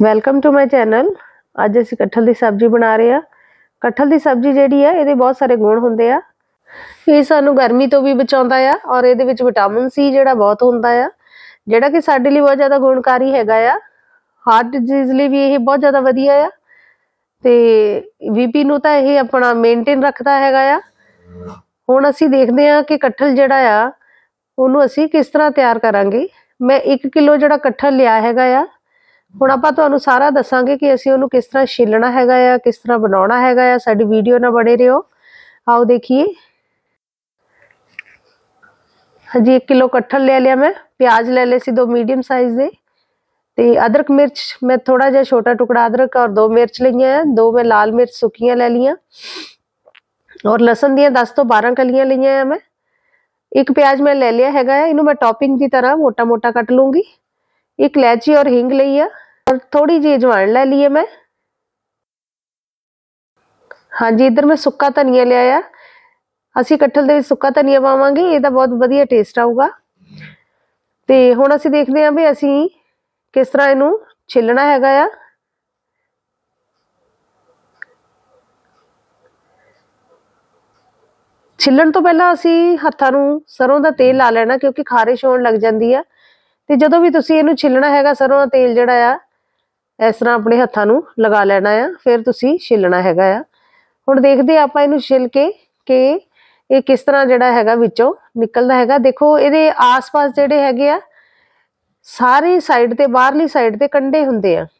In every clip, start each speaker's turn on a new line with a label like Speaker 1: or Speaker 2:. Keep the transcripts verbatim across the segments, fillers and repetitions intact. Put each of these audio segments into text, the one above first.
Speaker 1: Welcome to my channel. ਅੱਜ ਅਸੀਂ ਕਟਹਲ ਦੀ ਸਬਜ਼ੀ ਬਣਾ ਰਹੇ ਆ। ਕਟਹਲ ਦੀ ਸਬਜ਼ੀ ਜਿਹੜੀ ਆ ਇਹਦੇ ਬਹੁਤ ਸਾਰੇ ਗੁਣ ਹੁੰਦੇ ਆ। ਇਹ ਸਾਨੂੰ ਗਰਮੀ ਤੋਂ ਵੀ ਬਚਾਉਂਦਾ ਆ ਔਰ ਇਹਦੇ ਵਿੱਚ ਵਿਟਾਮਿਨ ਸੀ ਜਿਹੜਾ ਬਹੁਤ ਹੁੰਦਾ ਆ, ਜਿਹੜਾ ਕਿ ਸਾਡੇ ਲਈ ਬਹੁਤ ਜ਼ਿਆਦਾ ਗੁਣਕਾਰੀ ਹੈਗਾ ਆ। ਹਾਰਟ ਡਿਜ਼ੀਜ਼ ਲਈ ਵੀ ਇਹ ਬਹੁਤ ਜ਼ਿਆਦਾ ਵਧੀਆ ਆ ਤੇ ਬੀਪੀ ਨੂੰ ਤਾਂ ਇਹ ਆਪਣਾ ਮੇਨਟੇਨ ਰੱਖਦਾ ਹੈਗਾ ਆ। ਹੁਣ ਅਸੀਂ ਦੇਖਦੇ ਆ ਕਿ ਕਟਹਲ ਜਿਹੜਾ ਆ ਉਹਨੂੰ ਅਸੀਂ ਕਿਸ ਤਰ੍ਹਾਂ ਤਿਆਰ ਕਰਾਂਗੇ। ਮੈਂ ਇੱਕ ਕਿਲੋ ਜਿਹੜਾ ਕਟਹਲ ਲਿਆ ਹੈਗਾ ਆ। ਹੁਣ ਆਪਾਂ ਤੁਹਾਨੂੰ ਸਾਰਾ ਦੱਸਾਂਗੇ ਕਿ ਅਸੀਂ ਉਹਨੂੰ ਕਿਸ ਤਰ੍ਹਾਂ ਛਿੱਲਣਾ ਹੈਗਾ ਆ, ਕਿਸ ਤਰ੍ਹਾਂ ਬਣਾਉਣਾ ਹੈਗਾ ਆ। ਸਾਡੀ ਵੀਡੀਓ ਨਾਲ ਬਣੇ ਰਹੋ। आओ देखिए। हाँ जी, एक किलो कटहल ले लिया मैं। प्याज ले ले सी दो मीडियम साइज दे ते अदरक मिर्च मैं थोड़ा जिहा छोटा टुकड़ा अदरक और दो मिर्च लिया है। दो मैं लाल मिर्च सुखियां ले लिया और लसन दियां दस तो बारह कलियां लिया है मैं। एक प्याज मैं ले लिया हैगा, इनू मैं टॉपिंग की तरह मोटा मोटा कट लूंगी। एक इलायची और हींग ली है और थोड़ी जी अजवाइन ले ली है मैं। हाँ जी, इधर मैं सुक्का धनिया लिया। ਅਸੀਂ ਕਟਹਲ ਦੇ ਵਿੱਚ ਸੁੱਕਾ ਧਨੀਆ ਪਾਵਾਂਗੇ, ਇਹਦਾ ਬਹੁਤ ਵਧੀਆ ਟੇਸਟ ਆਊਗਾ। ਤੇ ਹੁਣ ਅਸੀਂ ਦੇਖਦੇ ਹਾਂ ਵੀ ਅਸੀਂ ਕਿਸ ਤਰ੍ਹਾਂ ਇਹਨੂੰ ਛਿੱਲਣਾ ਹੈਗਾ ਆ। ਛਿੱਲਣ ਤੋਂ ਪਹਿਲਾਂ ਅਸੀਂ ਹੱਥਾਂ ਨੂੰ ਸਰੋਂ ਦਾ ਤੇਲ ਲਾ ਲੈਣਾ, ਕਿਉਂਕਿ ਖਾਰਿਸ਼ ਹੋਣ ਲੱਗ ਜਾਂਦੀ ਆ। ਤੇ ਜਦੋਂ ਵੀ ਤੁਸੀਂ ਇਹਨੂੰ ਛਿੱਲਣਾ ਹੈਗਾ, ਸਰੋਂ ਦਾ ਤੇਲ ਜਿਹੜਾ ਆ ਇਸ ਤਰ੍ਹਾਂ ਆਪਣੇ ਹੱਥਾਂ ਨੂੰ ਲਗਾ ਲੈਣਾ ਆ, ਫਿਰ ਤੁਸੀਂ ਛਿੱਲਣਾ ਹੈਗਾ ਆ। ਹੁਣ ਦੇਖਦੇ ਆ ਆਪਾਂ ਇਹਨੂੰ ਛਿੱਲ ਕੇ ਕਿ ਇਹ ਕਿਸ ਤਰ੍ਹਾਂ ਜਿਹੜਾ ਹੈਗਾ ਵਿੱਚੋਂ ਨਿਕਲਦਾ ਹੈਗਾ। ਦੇਖੋ ਇਹਦੇ ਆਸ-ਪਾਸ ਜਿਹੜੇ ਹੈਗੇ ਆ ਸਾਰੀ ਸਾਈਡ ਤੇ, ਬਾਹਰਲੀ ਸਾਈਡ ਤੇ ਕੰਡੇ ਹੁੰਦੇ ਆ।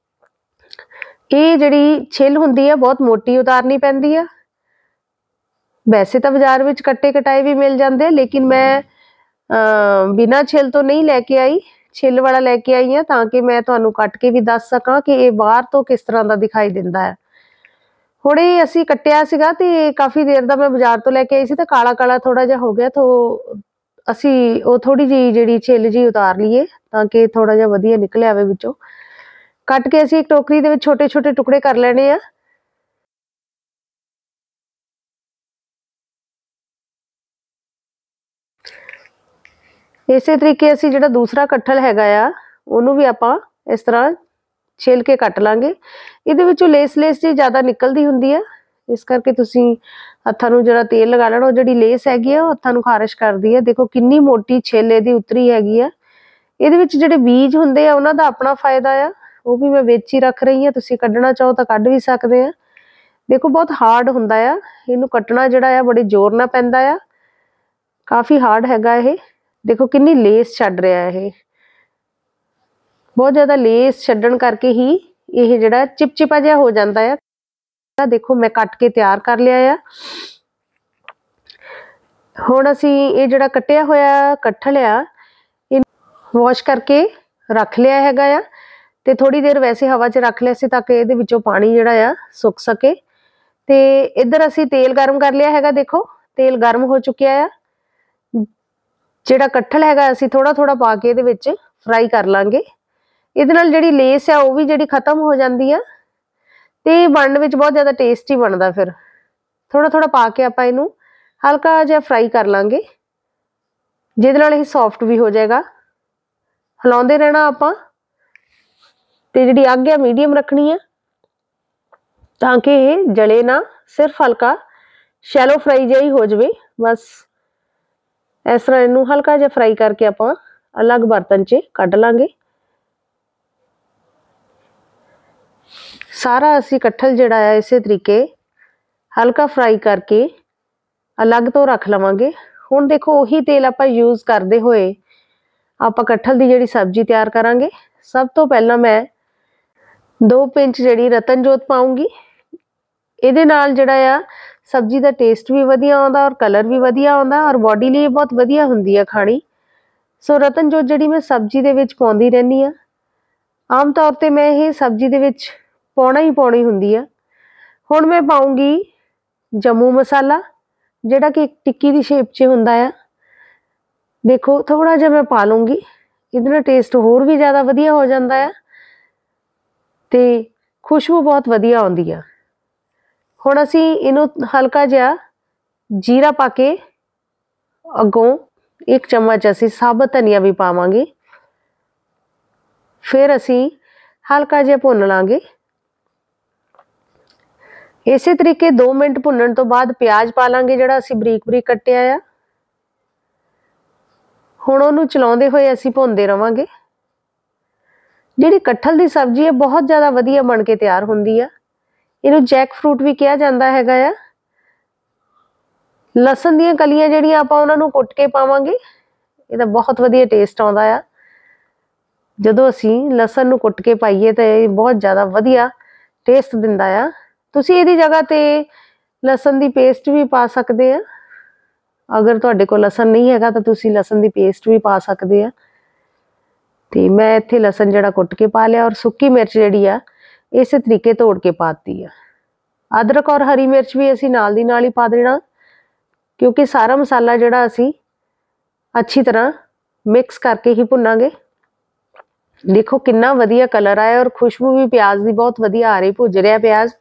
Speaker 1: ਇਹ ਜਿਹੜੀ ਛਿੱਲ ਹੁੰਦੀ ਆ ਬਹੁਤ ਮੋਟੀ ਉਤਾਰਨੀ ਪੈਂਦੀ ਆ। ਵੈਸੇ ਤਾਂ ਬਾਜ਼ਾਰ ਵਿੱਚ ਕੱਟੇ ਕਟਾਏ ਵੀ ਮਿਲ ਜਾਂਦੇ, ਲੇਕਿਨ ਮੈਂ ਬਿਨਾਂ ਛਿੱਲ ਤੋਂ ਨਹੀਂ ਲੈ ਕੇ ਆਈ, ਛਿੱਲ ਵਾਲਾ ਲੈ ਕੇ ਆਈ ਆ ਤਾਂ ਕਿ ਮੈਂ ਤੁਹਾਨੂੰ ਕੱਟ ਕੇ ਵੀ ਦੱਸ ਸਕਾਂ ਕਿ ਇਹ ਬਾਹਰ ਤੋਂ ਕਿਸ ਤਰ੍ਹਾਂ ਦਾ ਦਿਖਾਈ ਦਿੰਦਾ ਹੈ। ਹੁਣ ਇਹ ਅਸੀਂ ਕੱਟਿਆ ਸੀਗਾ ਤੇ ਕਾਫੀ ਦੇਰ ਦਾ ਮੈਂ ਬਾਜ਼ਾਰ ਤੋਂ ਲੈ ਕੇ ਆਈ ਸੀ ਤੇ ਕਾਲਾ ਕਾਲਾ ਥੋੜਾ ਜਿਹਾ ਹੋ ਗਿਆ, ਤਾਂ ਅਸੀਂ ਉਹ ਥੋੜੀ ਜਿਹੀ ਜਿਹੜੀ ਛਿੱਲ ਜੀ ਉਤਾਰ ਲਈਏ ਤਾਂ ਕਿ ਥੋੜਾ ਜਿਹਾ ਵਧੀਆ ਨਿਕਲ ਆਵੇ ਵਿੱਚੋਂ। ਕੱਟ ਕੇ ਅਸੀਂ ਇੱਕ ਟੋਕਰੀ ਦੇ ਵਿੱਚ ਛੋਟੇ ਛੋਟੇ ਟੁਕੜੇ ਕਰ ਲੈਣੇ ਆ। ਇਸੇ ਤਰੀਕੇ ਅਸੀਂ ਜਿਹੜਾ ਦੂਸਰਾ ਕਟਹਲ ਹੈਗਾ ਆ ਉਹਨੂੰ ਵੀ ਆਪਾਂ ਇਸ ਤਰ੍ਹਾਂ ਛਿੱਲ ਕੇ ਕੱਟ ਲਾਂਗੇ। ਇਹਦੇ ਵਿੱਚੋਂ ਲੇਸ ਲੇਸ ਜੀ ਜ਼ਿਆਦਾ ਨਿਕਲਦੀ ਹੁੰਦੀ ਆ, ਇਸ ਕਰਕੇ ਤੁਸੀਂ ਹੱਥਾਂ ਨੂੰ ਜਿਹੜਾ ਤੇਲ ਲਗਾ ਲੈਣਾ। ਉਹ ਜਿਹੜੀ ਲੇਸ ਹੈਗੀ ਆ ਉਹ ਹੱਥਾਂ ਨੂੰ ਖਾਰਿਸ਼ ਕਰਦੀ ਆ। ਦੇਖੋ ਕਿੰਨੀ ਮੋਟੀ ਛਿੱਲ ਇਹਦੀ ਉਤਰੀ ਹੈਗੀ ਆ। ਇਹਦੇ ਵਿੱਚ ਜਿਹੜੇ ਬੀਜ ਹੁੰਦੇ ਆ ਉਹਨਾਂ ਦਾ ਆਪਣਾ ਫਾਇਦਾ ਆ, ਉਹ ਵੀ ਮੈਂ ਵਿੱਚ ਹੀ ਰੱਖ ਰਹੀ ਹਾਂ। ਤੁਸੀਂ ਕੱਢਣਾ ਚਾਹੋ ਤਾਂ ਕੱਢ ਵੀ ਸਕਦੇ ਆ। ਦੇਖੋ ਬਹੁਤ ਹਾਰਡ ਹੁੰਦਾ ਆ, ਇਹਨੂੰ ਕੱਟਣਾ ਜਿਹੜਾ ਆ ਬੜੇ ਜ਼ੋਰ ਨਾਲ ਪੈਂਦਾ ਆ, ਕਾਫੀ ਹਾਰਡ ਹੈਗਾ ਇਹ। ਦੇਖੋ ਕਿੰਨੀ ਲੇਸ ਛੱਡ ਰਿਹਾ ਇਹ, ਬਹੁਤ ਜ਼ਿਆਦਾ ਲੇਸ ਛੱਡਣ ਕਰਕੇ ਹੀ ਇਹ ਜਿਹੜਾ ਚਿਪਚਿਪਾ ਜਿਹਾ ਹੋ ਜਾਂਦਾ ਆ। ਦੇਖੋ ਮੈਂ ਕੱਟ ਕੇ ਤਿਆਰ ਕਰ ਲਿਆ ਆ। ਹੁਣ ਅਸੀਂ ਇਹ ਜਿਹੜਾ ਕੱਟਿਆ ਹੋਇਆ ਕਟਹਲ ਆ ਇਹ ਵਾਸ਼ ਕਰਕੇ ਰੱਖ ਲਿਆ ਹੈਗਾ ਆ ਤੇ ਥੋੜੀ ਦੇਰ ਵੈਸੇ ਹਵਾ 'ਚ ਰੱਖ ਲਿਆ ਸੀ ਤਾਂ ਕਿ ਇਹਦੇ ਵਿੱਚੋਂ ਪਾਣੀ ਜਿਹੜਾ ਆ ਸੁੱਕ ਸਕੇ। ਤੇ ਇੱਧਰ ਅਸੀਂ ਤੇਲ ਗਰਮ ਕਰ ਲਿਆ ਹੈਗਾ। ਦੇਖੋ ਤੇਲ ਗਰਮ ਹੋ ਚੁੱਕਿਆ ਆ। ਜਿਹੜਾ ਕਟਹਲ ਹੈਗਾ ਅਸੀਂ ਥੋੜਾ ਥੋੜਾ ਪਾ ਕੇ ਇਹਦੇ ਵਿੱਚ ਫਰਾਈ ਕਰ ਲਾਂਗੇ। ਇਹਦੇ ਨਾਲ ਜਿਹੜੀ ਲੇਸ ਆ ਉਹ ਵੀ ਜਿਹੜੀ ਖਤਮ ਹੋ ਜਾਂਦੀ ਆ ਤੇ ਬਣਨ ਵਿੱਚ ਬਹੁਤ ਜ਼ਿਆਦਾ ਟੇਸਟੀ ਬਣਦਾ। ਫਿਰ ਥੋੜਾ ਥੋੜਾ ਪਾ ਕੇ ਆਪਾਂ ਇਹਨੂੰ ਹਲਕਾ ਜਿਹਾ ਫਰਾਈ ਕਰ ਲਾਂਗੇ, ਜਿਹਦੇ ਨਾਲ ਇਹ ਸੌਫਟ ਵੀ ਹੋ ਜਾਏਗਾ। ਹਿਲਾਉਂਦੇ ਰਹਿਣਾ ਆਪਾਂ ਤੇ ਜਿਹੜੀ ਅੱਗ ਆ ਮੀਡੀਅਮ ਰੱਖਣੀ ਆ ਤਾਂ ਕਿ ਇਹ ਜਲੇ ਨਾ, ਸਿਰਫ ਹਲਕਾ ਸ਼ੈਲੋ ਫਰਾਈ ਜਿਹਾ ਹੀ ਹੋ ਜਾਵੇ ਬਸ। ਇਸ ਤਰ੍ਹਾਂ ਇਹਨੂੰ ਹਲਕਾ ਜਿਹਾ ਫਰਾਈ ਕਰਕੇ ਆਪਾਂ ਅਲੱਗ ਬਰਤਨ 'ਚ ਕੱਢ ਲਾਂਗੇ। ਸਾਰਾ ਅਸੀਂ ਕਟਹਲ ਜਿਹੜਾ ਆ ਇਸੇ ਤਰੀਕੇ ਹਲਕਾ ਫਰਾਈ ਕਰਕੇ ਅਲੱਗ ਤੋਂ ਰੱਖ ਲਵਾਂਗੇ। ਹੁਣ ਦੇਖੋ ਉਹੀ ਤੇਲ ਆਪਾਂ ਯੂਜ਼ ਕਰਦੇ ਹੋਏ ਆਪਾਂ ਕਟਹਲ ਦੀ ਜਿਹੜੀ ਸਬਜ਼ੀ ਤਿਆਰ ਕਰਾਂਗੇ। ਸਭ ਤੋਂ ਪਹਿਲਾਂ ਮੈਂ ਦੋ ਪਿੰਚ ਜਿਹੜੀ ਰਤਨ ਜੋਤ ਪਾਉਂਗੀ। ਇਹਦੇ ਨਾਲ ਜਿਹੜਾ ਆ ਸਬਜ਼ੀ ਦਾ ਟੇਸਟ ਵੀ ਵਧੀਆ ਆਉਂਦਾ ਔਰ ਕਲਰ ਵੀ ਵਧੀਆ ਆਉਂਦਾ ਔਰ ਬੋਡੀ ਲਈ ਬਹੁਤ ਵਧੀਆ ਹੁੰਦੀ ਆ ਖਾਣੀ। ਸੋ ਰਤਨ ਜੋਤ ਜਿਹੜੀ ਮੈਂ ਸਬਜ਼ੀ ਦੇ ਵਿੱਚ ਪਾਉਂਦੀ ਰਹਿੰਦੀ ਆ। ਆਮ ਤੌਰ ਤੇ ਮੈਂ ਇਹ ਸਬਜ਼ੀ ਦੇ ਵਿੱਚ ਪਾਉਣਾ ਹੀ ਪਾਉਣੀ ਹੁੰਦੀ ਆ। ਹੁਣ ਮੈਂ ਪਾਉਂਗੀ ਜੰਮੂ ਮਸਾਲਾ, ਜਿਹੜਾ ਕਿ ਇੱਕ ਟਿੱਕੀ ਦੀ ਸ਼ੇਪ 'ਚ ਹੁੰਦਾ ਆ। ਦੇਖੋ ਥੋੜਾ ਜਿਹਾ ਮੈਂ ਪਾ ਲੂੰਗੀ, ਇਹਦੇ ਨਾਲ ਟੇਸਟ ਹੋਰ ਵੀ ਜ਼ਿਆਦਾ ਵਧੀਆ ਹੋ ਜਾਂਦਾ ਆ ਤੇ ਖੁਸ਼ਬੂ ਬਹੁਤ ਵਧੀਆ ਆਉਂਦੀ ਆ। ਹੁਣ ਅਸੀਂ ਇਹਨੂੰ ਹਲਕਾ ਜਿਹਾ ਜੀਰਾ ਪਾ ਕੇ ਅੱਗੋਂ ਇੱਕ ਚਮਚ ਅਸੀਂ ਸਾਬਤ ਧਨੀਆ ਵੀ ਪਾਵਾਂਗੇ। ਫਿਰ ਅਸੀਂ हल्का जिहा भुन लांगे। इसे तरीके दो मिनट भुनण तो बाद प्याज पा लांगे जिहड़ा असीं बरीक बरीक कट्टिया आ। हुण उहनूं चलाउंदे होए असीं भुनदे रवांगे। जिहड़ी कटहल दी सब्जी है बहुत ज़्यादा वधिया बन के तैयार हुंदी आ। इहनूं जैक फ्रूट भी कहा जांदा हैगा आ। लसन दीयां कलियां जिहड़ियां आपां उहनां नूं कुट के पावांगे, इहदा बहुत वधिया टेस्ट आउंदा आ। जदों असीं लसन नूं कुट के पाईए तां इह बहुत ज़्यादा वधिया टेस्ट दिंदा आ। तुसीं इहदी जगह ते लसन दी पेस्ट भी पा सकदे आ। अगर तुहाडे कोल लसन नहीं हैगा तां तुसीं लसन दी पेस्ट भी पा सकदे आ। ते मैं इत्थे लसन जिहड़ा कुट के पा लिया और सुक्की मिर्च जिहड़ी आ इस तरीके तोड़ के पाती आ। अदरक और हरी मिर्च भी असीं नाल दी नाल ही पा देना, क्योंकि सारा मसाला जिहड़ा असीं अच्छी तरह मिक्स करके ही भुनांगे। देखो कितना वधिया कलर आया और खुशबू भी प्याज दी बहुत वधिया आ रही, भुज रिहा प्याज।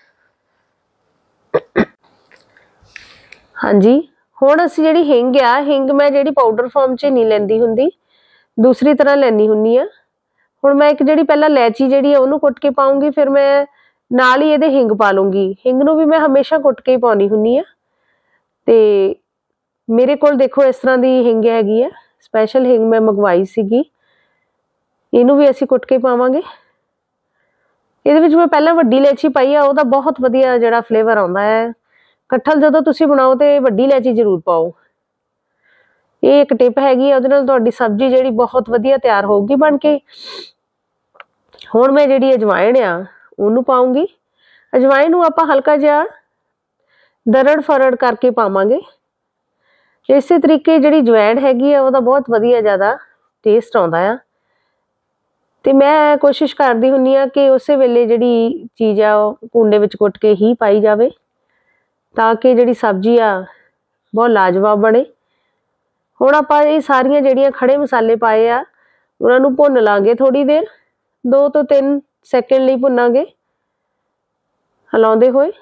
Speaker 1: हाँ जी, हुण असीं जिहड़ी हिंग आ, हिंग मैं जिहड़ी पाउडर फॉर्म च नहीं लैंदी हुंदी, दूसरी तरह लैनी हुंदी आ। हुण मैं एक जिहड़ी पहला इलायची जिहड़ी आ उहनूं कुट के पाऊंगी, फिर मैं नाल ही इहदे हिंग पा लूंगी। हिंग नूं भी मैं हमेशा कुट के ही पाउणी हुंदी आ। ते मेरे कोल देखो इस तरह दी हिंग हैगी आ, स्पैशल हिंग मैं मंगवाई सीगी। इहनूं भी असीं कुट के पावांगे। ਇਹਦੇ ਵਿੱਚ मैं पहला ਵੱਡੀ इलायची पाई आ, ਉਹਦਾ बहुत ਵਧੀਆ ਜਿਹੜਾ फ्लेवर ਆਉਂਦਾ ਹੈ। कटहल ਜਦੋਂ ਤੁਸੀਂ ਬਣਾਓ ਤੇ ਵੱਡੀ इलायची ਜ਼ਰੂਰ ਪਾਓ। ਇਹ ਇੱਕ ਟਿਪ ਹੈਗੀ ਆ, ਉਹਦੇ ਨਾਲ ਤੁਹਾਡੀ ਸਬਜ਼ੀ ਜਿਹੜੀ ਬਹੁਤ ਵਧੀਆ ਤਿਆਰ ਹੋਊਗੀ ਬਣ ਕੇ। ਹੁਣ ਮੈਂ ਜਿਹੜੀ ਅਜਵਾਇਣ ਆ ਉਹਨੂੰ ਪਾਉਂਗੀ। ਅਜਵਾਇਣ ਨੂੰ ਆਪਾਂ ਹਲਕਾ ਜਿਹਾ ਦਰੜ ਫਰੜ ਕਰਕੇ ਪਾਵਾਂਗੇ। ਇਸੇ ਤਰੀਕੇ ਜਿਹੜੀ ਅਜਵਾਇਣ ਹੈਗੀ ਆ ਉਹਦਾ ਬਹੁਤ ਵਧੀਆ ਜ਼ਿਆਦਾ ਟੇਸਟ ਆਉਂਦਾ ਆ। ਤੇ ਮੈਂ ਕੋਸ਼ਿਸ਼ ਕਰਦੀ ਹੁੰਦੀ ਆ ਕਿ ਉਸੇ ਵੇਲੇ ਜਿਹੜੀ ਚੀਜ਼ ਆ ਉਹ ਕੂੰਡੇ ਵਿੱਚ ਕੁੱਟ ਕੇ ਹੀ ਪਾਈ ਜਾਵੇ, ਤਾਂ ਕਿ ਜਿਹੜੀ ਸਬਜ਼ੀ ਆ ਬਹੁਤ ਲਾਜਵਾਬ ਬਣੇ। ਹੁਣ ਆਪਾਂ ਇਹ ਸਾਰੀਆਂ ਜਿਹੜੀਆਂ ਖੜੇ ਮਸਾਲੇ ਪਾਏ ਆ ਉਹਨਾਂ ਨੂੰ ਭੁੰਨ ਲਾਂਗੇ ਥੋੜੀ ਦੇਰ, ਦੋ ਤੋਂ ਤਿੰਨ ਸੈਕਿੰਡ ਲਈ ਭੁੰਨਾਂਗੇ ਹਿਲਾਉਂਦੇ ਹੋਏ।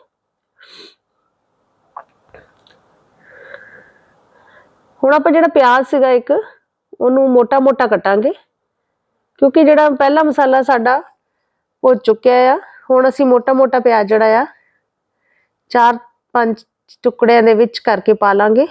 Speaker 1: ਹੁਣ ਆਪਾਂ ਜਿਹੜਾ ਪਿਆਜ਼ ਸੀਗਾ ਇੱਕ ਉਹਨੂੰ ਮੋਟਾ ਮੋਟਾ ਕੱਟਾਂਗੇ, ਕਿਉਂਕਿ ਜਿਹੜਾ ਪਹਿਲਾ ਮਸਾਲਾ ਸਾਡਾ ਭੁੱਜ ਚੁੱਕਿਆ ਆ। ਹੁਣ ਅਸੀਂ ਮੋਟਾ ਮੋਟਾ ਪਿਆਜ਼ ਜਿਹੜਾ ਆ ਚਾਰ ਪੰਜ ਟੁਕੜਿਆਂ ਦੇ ਵਿੱਚ ਕਰਕੇ ਪਾ ਲਾਂਗੇ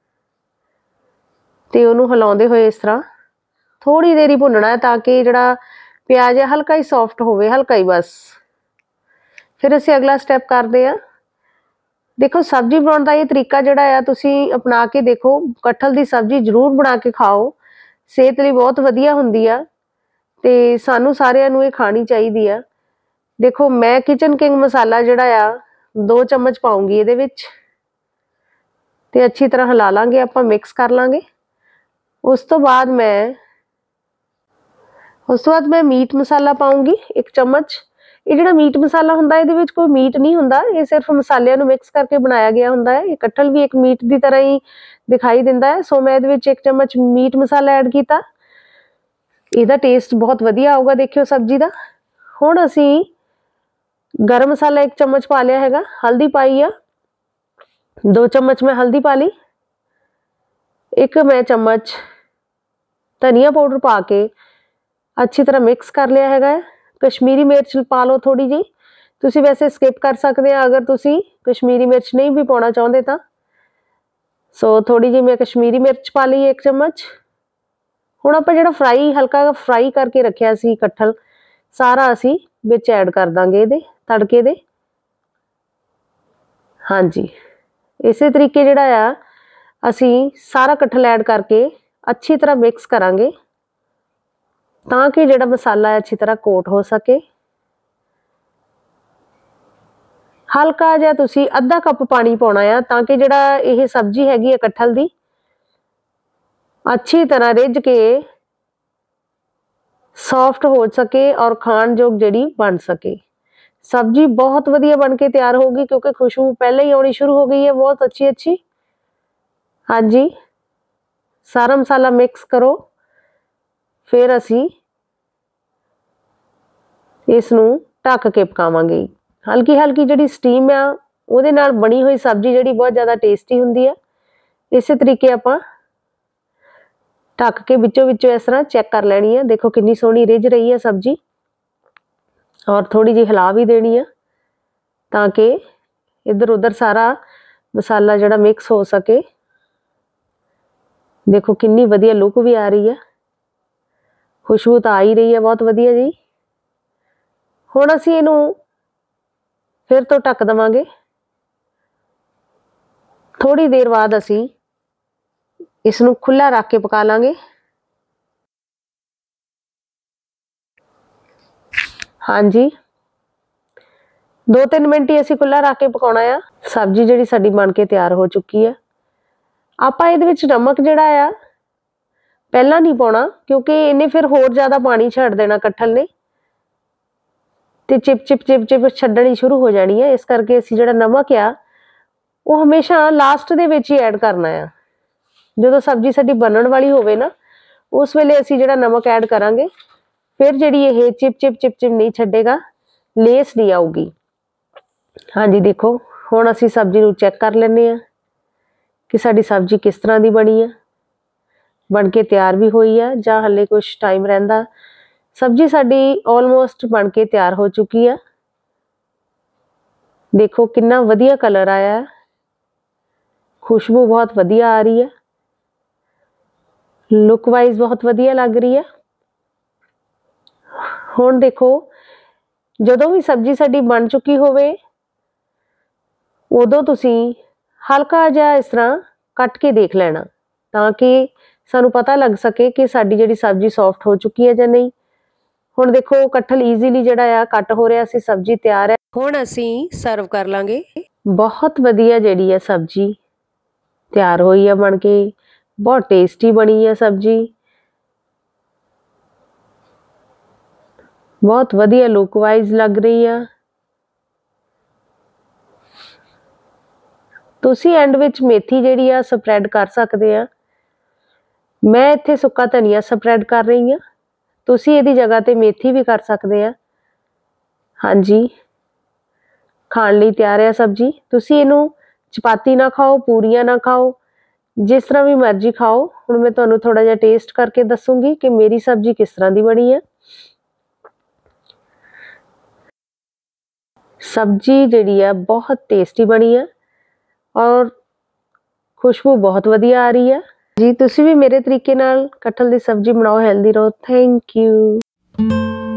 Speaker 1: ਤੇ ਉਹਨੂੰ ਹਿਲਾਉਂਦੇ ਹੋਏ ਇਸ ਤਰ੍ਹਾਂ ਥੋੜੀ ਦੇਰ ਹੀ ਭੁੰਨਣਾ ਹੈ, ਤਾਂ ਕਿ ਜਿਹੜਾ ਪਿਆਜ਼ ਹੈ ਹਲਕਾ ਹੀ ਸੌਫਟ ਹੋਵੇ, ਹਲਕਾ ਹੀ ਬਸ। ਫਿਰ ਅਸੀਂ ਅਗਲਾ ਸਟੈਪ ਕਰਦੇ ਆ। ਦੇਖੋ ਸਬਜ਼ੀ ਬਣਾਉਣ ਦਾ ਇਹ ਤਰੀਕਾ ਜਿਹੜਾ ਆ ਤੁਸੀਂ ਅਪਣਾ ਕੇ ਦੇਖੋ। ਕਟਹਲ ਦੀ ਸਬਜ਼ੀ ਜ਼ਰੂਰ ਬਣਾ ਕੇ ਖਾਓ, ਸਿਹਤ ਲਈ ਬਹੁਤ ਵਧੀਆ ਹੁੰਦੀ ਆ ਤੇ ਸਾਨੂੰ ਸਾਰਿਆਂ ਨੂੰ ਇਹ ਖਾਣੀ ਚਾਹੀਦੀ ਆ। ਦੇਖੋ ਮੈਂ ਕਿਚਨ ਕਿੰਗ ਮਸਾਲਾ ਜਿਹੜਾ ਆ ਦੋ ਚਮਚ ਪਾਉਂਗੀ ਇਹਦੇ ਵਿੱਚ ਤੇ ਅੱਛੀ ਤਰ੍ਹਾਂ ਹਿਲਾ ਲਾਂਗੇ, ਆਪਾਂ ਮਿਕਸ ਕਰ ਲਾਂਗੇ। ਉਸ ਤੋਂ ਬਾਅਦ ਮੈਂ ਉਸ ਤੋਂ ਬਾਅਦ ਮੈਂ ਮੀਟ ਮਸਾਲਾ ਪਾਉਂਗੀ ਇੱਕ ਚਮਚ। ਇਹ ਜਿਹੜਾ ਮੀਟ ਮਸਾਲਾ ਹੁੰਦਾ ਇਹਦੇ ਵਿੱਚ ਕੋਈ ਮੀਟ ਨਹੀਂ ਹੁੰਦਾ, ਇਹ ਸਿਰਫ ਮਸਾਲਿਆਂ ਨੂੰ ਮਿਕਸ ਕਰਕੇ ਬਣਾਇਆ ਗਿਆ ਹੁੰਦਾ ਹੈ। ਇਹ ਕਟਹਲ ਵੀ ਇੱਕ ਮੀਟ ਦੀ ਤਰ੍ਹਾਂ ਹੀ ਦਿਖਾਈ ਦਿੰਦਾ ਹੈ, ਸੋ ਮੈਂ ਇਹਦੇ ਵਿੱਚ ਇੱਕ ਚਮਚ ਮੀਟ ਮਸਾਲਾ ਐਡ ਕੀਤਾ। ਇਹਦਾ ਟੇਸਟ ਬਹੁਤ ਵਧੀਆ ਆਊਗਾ ਦੇਖਿਓ ਸਬਜ਼ੀ ਦਾ। ਹੁਣ ਅਸੀਂ ਗਰਮ ਮਸਾਲਾ ਇੱਕ ਚਮਚ ਪਾ ਲਿਆ ਹੈਗਾ, ਹਲਦੀ ਪਾਈ ਆ ਦੋ ਚਮਚ ਮੈਂ ਹਲਦੀ ਪਾ ਲਈ। ਇੱਕ ਮੈਂ ਚਮਚ ਧਨੀਆ ਪਾਊਡਰ ਪਾ ਕੇ ਅੱਛੀ ਤਰ੍ਹਾਂ ਮਿਕਸ ਕਰ ਲਿਆ ਹੈਗਾ। ਕਸ਼ਮੀਰੀ ਮਿਰਚ ਪਾ ਲਓ ਥੋੜੀ ਜਿਹੀ, ਤੁਸੀਂ ਵੈਸੇ ਸਕਿਪ ਕਰ ਸਕਦੇ ਆ ਅਗਰ ਤੁਸੀਂ ਕਸ਼ਮੀਰੀ ਮਿਰਚ ਨਹੀਂ ਵੀ ਪਾਉਣਾ ਚਾਹੁੰਦੇ ਤਾਂ। ਸੋ ਥੋੜੀ ਜਿਹੀ ਮੈਂ ਕਸ਼ਮੀਰੀ ਮਿਰਚ ਪਾ ਲਈ ਇੱਕ ਚਮਚ। ਹੁਣ ਆਪਾਂ ਜਿਹੜਾ ਫਰਾਈ ਹਲਕਾ ਫਰਾਈ ਕਰਕੇ ਰੱਖਿਆ ਸੀ ਕਟਹਲ ਸਾਰਾ ਅਸੀਂ ਵਿੱਚ ਐਡ ਕਰ ਦਾਂਗੇ ਇਹਦੇ ਤੜਕੇ ਦੇ। ਹਾਂਜੀ ਇਸੇ ਤਰੀਕੇ ਜਿਹੜਾ ਆ ਅਸੀਂ ਸਾਰਾ ਕਟਹਲ ਐਡ ਕਰਕੇ ਅੱਛੀ ਤਰ੍ਹਾਂ ਮਿਕਸ ਕਰਾਂਗੇ, ਤਾਂ ਕਿ ਜਿਹੜਾ ਮਸਾਲਾ ਅੱਛੀ ਤਰ੍ਹਾਂ ਕੋਟ ਹੋ ਸਕੇ। ਹਲਕਾ ਜਿਹਾ ਤੁਸੀਂ ਅੱਧਾ ਕੱਪ ਪਾਣੀ ਪਾਉਣਾ ਆ, ਤਾਂ ਕਿ ਜਿਹੜਾ ਇਹ ਸਬਜ਼ੀ ਹੈਗੀ ਆ ਕਟਹਲ ਦੀ ਅੱਛੀ ਤਰ੍ਹਾਂ ਰਿੱਝ ਕੇ ਸੌਫਟ ਹੋ ਸਕੇ ਔਰ ਖਾਣ ਯੋਗ ਜਿਹੜੀ ਬਣ ਸਕੇ। ਸਬਜ਼ੀ ਬਹੁਤ ਵਧੀਆ ਬਣ ਕੇ ਤਿਆਰ ਹੋਗੀ, ਕਿਉਂਕਿ ਖੁਸ਼ਬੂ ਪਹਿਲਾਂ ਹੀ ਆਉਣੀ ਸ਼ੁਰੂ ਹੋ ਗਈ ਹੈ ਬਹੁਤ ਅੱਛੀ ਅੱਛੀ। ਹਾਂਜੀ ਸਾਰਾ ਮਸਾਲਾ ਮਿਕਸ ਕਰੋ, ਫਿਰ ਅਸੀਂ ਇਸ ਨੂੰ ਢੱਕ ਕੇ ਪਕਾਵਾਂਗੇ। ਹਲਕੀ ਹਲਕੀ ਜਿਹੜੀ ਸਟੀਮ ਆ ਉਹਦੇ ਨਾਲ ਬਣੀ ਹੋਈ ਸਬਜ਼ੀ ਜਿਹੜੀ ਬਹੁਤ ਜ਼ਿਆਦਾ ਟੇਸਟੀ ਹੁੰਦੀ ਆ। ਇਸੇ ਤਰੀਕੇ ਆਪਾਂ ਢੱਕ ਕੇ ਵਿੱਚੋਂ ਵਿੱਚੋਂ ਇਸ ਤਰ੍ਹਾਂ ਚੈੱਕ ਕਰ ਲੈਣੀ ਆ। ਦੇਖੋ ਕਿੰਨੀ ਸੋਹਣੀ ਰਿੱਝ ਰਹੀ ਹੈ ਸਬਜ਼ੀ। और थोड़ी जी हिला भी देनी है ताकि इधर उधर सारा मसाला जिहड़ा मिक्स हो सके। देखो कितनी वधिया लुक भी आ रही है, खुशबू तो आ ही रही है बहुत वधिया जी। हुण असीं इहनूं फिर तो ढक देवांगे। थोड़ी देर बाद असीं इसनूं खुला रख के पका लांगे। हाँ जी, दो तीन मिनट ही असीं खुला रख के पकाउणा आ। सब्जी जिहड़ी साडी बन के तैयार हो चुकी है। आपां इहदे विच नमक जिहड़ा आ पहलां नहीं पाउणा क्योंकि इहने फिर होर ज़्यादा पानी छड्ड देना कटहल ने ते चिप चिप चिप चिप छड्डणी शुरू हो जानी है। इस करके असीं जिहड़ा नमक आ वो हमेशा लास्ट दे विच ही ऐड करना आ। जदों सब्जी साडी बनण वाली होवे ना उस वेले असीं जिहड़ा नमक ऐड करांगे, फिर जिहड़ी ये चिप चिप चिप चिप नहीं छड्डेगा, लेस नहीं आऊगी। हाँ जी, देखो हुण असीं सब्जी नूं चैक कर लैंदे आ कि साडी सब्जी किस तरह दी बनी है, बन के तैयार भी हुई है जां हले कुछ टाइम रहिंदा। सब्जी साडी ऑलमोस्ट बन के तैयार हो चुकी है। देखो कितना वधिया कलर आया है, खुशबू बहुत वधिया आ रही है, लुक वाइज बहुत वधिया लग रही है। हुण देखो जदों भी सब्जी साडी बन चुकी होवे उदों तुसीं हल्का जिहा इस तरह कट के देख लेना ताकि सानूं पता लग सके कि साडी जिहड़ी सब्जी सॉफ्ट हो चुकी है जां नहीं। हुण देखो कटहल ईजीली जिहड़ा आ कट हो रिहा सी, सब्जी तैयार है। हुण असीं सर्व कर लांगे। बहुत वधिया जिहड़ी है सब्जी तैयार होई है बन के, बहुत टेस्टी बनी है सब्जी, बहुत वधिया लुक वाइज लग रही है। तुसीं एंड विच मेथी जिहड़ी आ स्प्रैड कर सकदे आ। मैं इत्थे सुक्का धनिया स्प्रैड कर रही हाँ, तुसीं इहदी जगह ते मेथी भी कर सकदे आ। हाँ जी, खाण लई तैयार है सब्जी। तुसीं इहनूं चपाती ना खाओ, पूरियां ना खाओ, जिस तरह भी मर्जी खाओ। हुण मैं तुहानूं थोड़ा जिहा टेस्ट करके दसूंगी कि मेरी सब्जी किस तरह दी बनी है। सब्जी जिहड़ी है बहुत टेस्टी बनी है और खुशबू बहुत वधिया आ रही है जी। तुसीं भी मेरे तरीके नाल कटहल दी सब्जी बनाओ, हेल्दी रहो। Thank you.